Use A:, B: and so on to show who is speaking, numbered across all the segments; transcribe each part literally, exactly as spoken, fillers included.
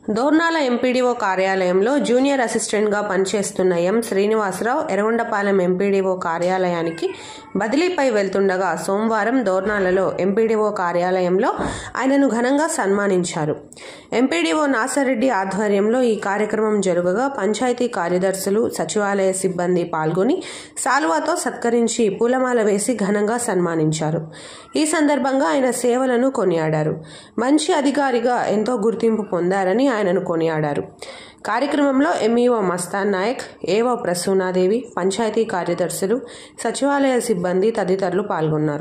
A: Dornala MPDO కార్యాలయంలో junior అసిస్టెంట్గా పనిచేస్తున్న ఎం శ్రీనివాసరావు ఎర్రగొండపాలెం ఎంపీడీఓ కార్యాలయానికి బదిలీపై వెళ్తుండగా సోమవారం దోర్నాలలో ఎంపీడీఓ కార్యాలయంలో ఆయనను ఘనంగా సన్మానించారు. ఎంపీడీఓ నాసరెడ్డి ఆధ్వర్యంలో ఈ కార్యక్రమం జరగగా పంచాయతీ కార్యదర్శులు, సచివాలయ సిబ్బంది పాల్గొని సాలువాతో సత్కరించి పూలమాల వేసి ఘనంగా సన్మానించారు. ఈ సందర్భంగా ఆయన సేవలను కొనియాడారు. మంచి అధికారిగా ఎంతో గుర్తింపు పొందారని ఆయనను కొనియాడారు. కార్యక్రమంలో ఎంఈఓ మస్తాన్ నాయక్, ఏవో ప్రసూనాదేవి, పంచాయతీ కార్యదర్శులు, సచివాలయ సిబ్బంది తదితరులు పాల్గొన్నారు.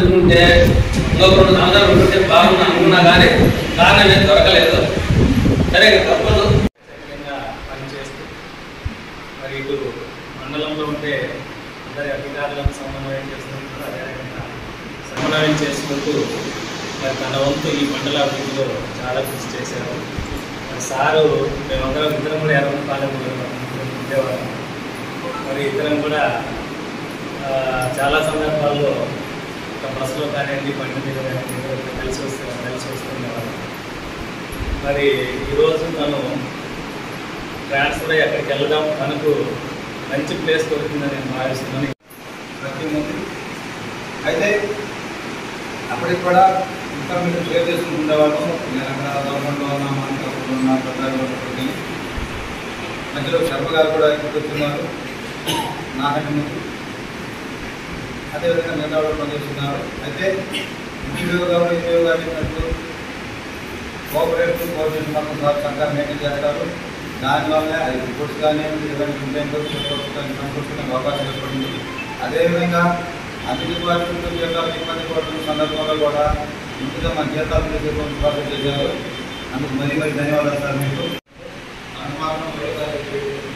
B: సమన్వయం చేసుకుంటూ మరి తన వంతు ఈ మండల అభివృద్ధిలో చాలా కృషి చేశారు. మరి సారు మేమందరం ఇద్దరం కూడా ఎర్రగొండపాలెంలో ఉండేవాళ్ళం. మరి ఇద్దరం కూడా చాలా సందర్భాల్లో బస్సులో కానివ్వండి, బండి మీద కానివ్వండి కలిసి వస్తూ కలిసి వస్తుండేవాళ్ళం. మరి ఈరోజు తను ట్రాన్స్ఫర్ అయ్యి అక్కడికి వెళ్ళడం తనకు మంచి ప్లేస్ దొరికిందని నేను భావిస్తున్నాను.
C: ప్రతి మంది అయితే అప్పటికి కూడా ఇన్ఫర్మేషన్ షేర్ చేసుకుంటుండేవాళ్ళం. నేను అక్కడ గవర్నమెంట్లో ఉన్నాను, అక్కడ ఉన్నా ప్రజాపతి మధ్యలో శర్మ గారు కూడా గుర్తున్నారు నాకంటే ముందు. అదేవిధంగా మిగతా కూడా పనిచేస్తున్నారు. అయితే ఇంటివ్యూ గారు ఇంటివ్యూ గారు చెప్పినట్టు కోఆపరేటివ్ కోఆర్డినేషన్ మొత్తం సర్కార్ మెయింటైన్ చేస్తారు. దానివల్లనే అది రిపోర్ట్స్ కానీ ఏదైనా కంప్లైంట్ సంతృప్తికి అవకాశం ఏర్పడింది. అదేవిధంగా అన్ని డిపార్ట్మెంట్ జీతాలు ఇబ్బంది పడుతున్న సందర్భంలో కూడా ముందుగా మన జీతాలు తీసుకొని ప్రాసెస్ చేశారు. అందుకు మరీ మరీ ధన్యవాదాలు సార్. మీకు అనుమానం కాబట్టి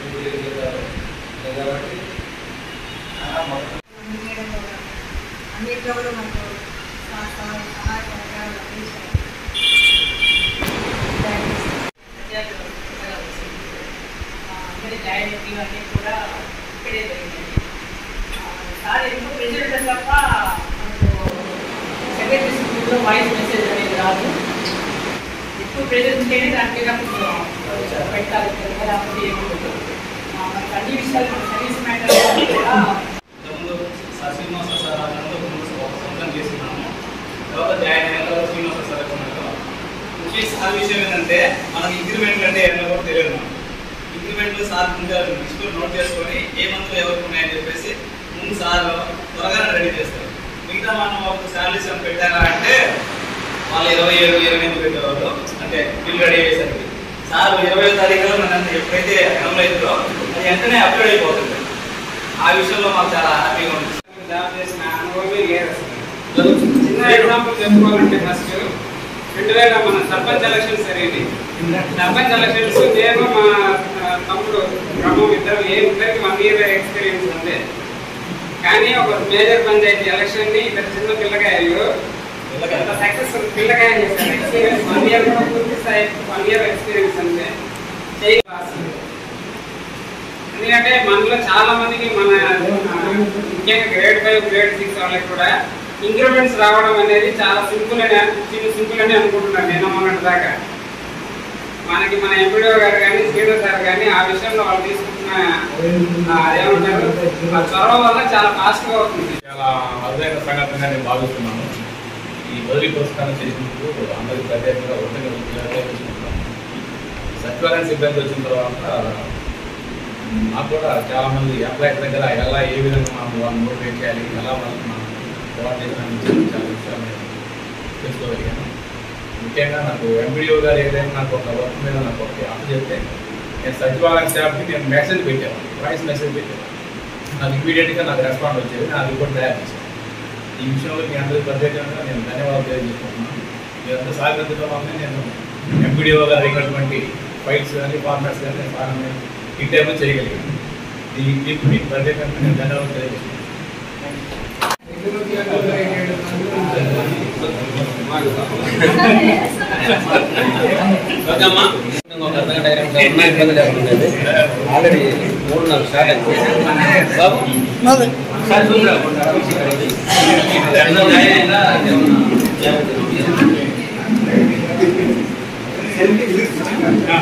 D: అన్నింటిలో కూడా మనకు సహాయ సహకారాలు అందించారు. అందరి జాయిన్ ఇవన్నీ కూడా ఇక్కడే జరిగింది. సార్ ఎందుకు ప్రెసిడెంట్ తప్ప మనకు సెక్రటరీ స్కూల్లో వాయిస్ మెసేజ్ అనేది రాదు. ఎక్కువ ప్రెసిడెంట్నే దానికి పెట్టాలి. లేకపోతే ఏముండదు. మనకు అన్ని విషయాలు మన సర్వీస్ మ్యాటర్ కూడా
B: శ్రీనివాస సార్ ఒక సంవత్సరం చేస్తున్నాము. తర్వాత జాయిన్ అయిన తర్వాత శ్రీనివాస సార్ ముఖ్య విషయం ఏంటంటే మనకి ఇంక్రిమెంట్లు అంటే ఏమన్నా కూడా తెలియదు. ఇంక్రిమెంట్లు సార్ ముందు లిస్టులో నోట్ చేసుకొని ఏ మంత్లో ఎవరికి ఉన్నాయని చెప్పేసి ముందు సార్ త్వరగా రెడీ చేస్తారు. మిగతా మనం ఒక శాలరీస్ ఏమైనా పెట్టారా అంటే వాళ్ళు ఇరవై ఏడు ఇరవై ఎనిమిది పెట్టేవాళ్ళు. అంటే బిల్ రెడీ అయ్యేసరికి సార్ ఇరవై తారీఖులో నన్ను ఎప్పుడైతే అమలు అవుతుందో అది వెంటనే అప్లోడ్ అయిపోతుంది. ఆ విషయంలో మాకు చాలా హ్యాపీగా ఉంది.
E: జాబ్ చేసిన అనుభవమే లేదు అసలు. చిన్న ఎగ్జాంపుల్ చెప్పుకోవాలంటే ఫస్ట్ రెండు వేల మన సర్పంచ్ ఎలక్షన్స్ జరిగింది. సర్పంచ్ ఎలక్షన్స్ నేను మా తమ్ముడు బ్రహ్మం ఇద్దరు ఏ ఇద్దరికి వన్ ఇయర్ ఎక్స్పీరియన్స్ ఉంది. కానీ ఒక మేజర్ పంచాయతీ ఎలక్షన్ని ఇద్దరు చిన్న పిల్లకాయలు ఎంత సక్సెస్ఫుల్ పిల్లకాయ చేశారు. ఎక్స్పీరియన్స్ వన్ ఇయర్ కూడా పూర్తి స్థాయి వన్ ఇయర్ ఎక్స్పీరియన్స్ అంటే చేయి. ఎందుకంటే మనలో చాలా మందికి మన ముఖ్యంగా గ్రేడ్ ఫైవ్ గ్రేడ్ సిక్స్ వాళ్ళకి కూడా ఇంక్రిమెంట్స్ రావడం అనేది చాలా సింపుల్ అని చిన్న సింపుల్ అని అనుకుంటున్నాను నేను మొన్నటి దాకా. మనకి మన ఎంపీడీఓ గారు కానీ శ్రీధర్ సార్ కానీ ఆ విషయంలో వాళ్ళు తీసుకుంటున్న ఏమంటారు ఆ చొరవ వల్ల చాలా ఫాస్ట్గా అవుతుంది.
B: చాలా అరుదైన సంఘటనగా నేను భావిస్తున్నాను. ఈ బదిలీ పురస్కారం చేసినందుకు అందరికీ ప్రత్యేకంగా ఉద్యోగం సచివాలయం సిబ్బంది వచ్చిన తర్వాత నాకు కూడా చాలామంది ఎంప్లాయీస్ దగ్గర ఎలా ఏ విధంగా మనం వాళ్ళు మోటివేట్ చేయాలి, ఎలా వాళ్ళకి మనం కోఆర్డినేషన్ చాలా విషయాలు నేను తెలుసుకోగలిగాను. ముఖ్యంగా నాకు ఎంపీడీఓ గారు ఏదైనా నాకు ఒక వర్క్ మీద నాకు ఒక అప్పు చెప్తే నేను సచివాలయం స్టాఫ్కి నేను మెసేజ్ పెట్టాను, వాయిస్ మెసేజ్ పెట్టాను. నాకు ఇమీడియట్గా నాకు రెస్పాండ్ వచ్చేది, నా రిపోర్ట్ తయారు చేశాను. ఈ విషయంలో మీ అందరికీ ప్రత్యేకంగా నేను ధన్యవాదాలు తెలియజేసుకుంటున్నాను. మీరంతా సాగతిలో వల్లనే నేను ఎంపీడీఓ గారు అయినటువంటి ఫైల్స్ కానీ ఫార్మాట్స్ కానీ నేను ఈ టైంలో చేయగలిగాను. ఈ మీకు ప్రత్యేకంగా నేను ధన్యవాదాలు తెలియజేస్తున్నాను.
C: ఆల్రెడీ మూడు నాలుగు స్టార్ట్ అయింది.